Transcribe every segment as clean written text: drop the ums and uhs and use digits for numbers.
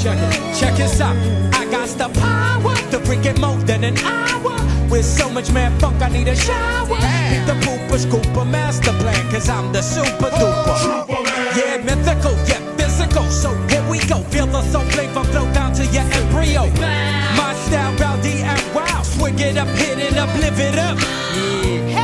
check this out. I got the power to bring it more than an hour. With so much mad funk, I need a shower. Need the pooper, scooper, master plan, cause I'm the super duper. Yeah, mythical, yeah, physical. So here we go. Feel the soul flavor flow down to your embryo. My style, rowdy and wild. Swing it up, hit it up, live it up. Yeah.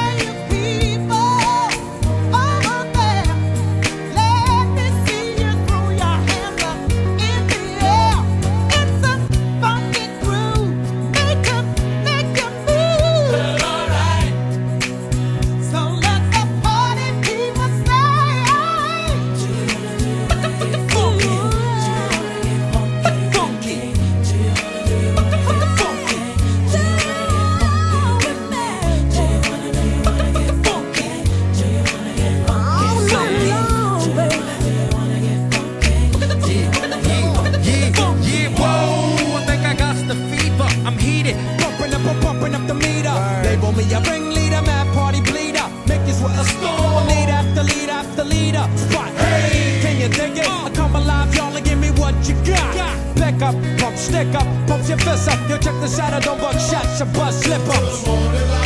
Pumping up the meter. Label me a ringleader, mad party bleeder. Make this with a storm. Lead after lead after leader. Spot, hey, can you dig it? I come alive, y'all, and give me what you got. Back up, pump, stick up, pump your fist up. Yo, check this out, I don't buck shots, your bust slip up.